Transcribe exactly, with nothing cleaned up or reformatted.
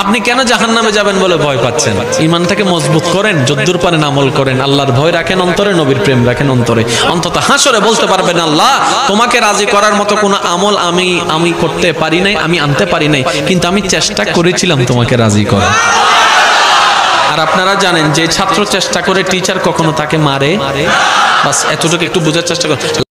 আপনি কেন জাহান্নামে যাবেন বলে ভয় পাচ্ছেন? ঈমানটাকে মজবুত করেন, যদ্দুর পারেন আমল করেন, আল্লাহর ভয় রাখেন অন্তরে, নবীর প্রেম রাখেন অন্তরে। অন্তত হাসরে বলতে পারবেন, আল্লাহ তোমাকে রাজি করার মতো কোনো আমল আমি আমি করতে পারি নাই, আমি আনতে পারি নাই, কিন্তু আমি চেষ্টা করেছিলাম তোমাকে রাজি করা। আর আপনারা জানেন যে ছাত্র চেষ্টা করে টিচার কখনো তাকে মারে? বাস এতটুকু একটু বোঝার চেষ্টা করেন।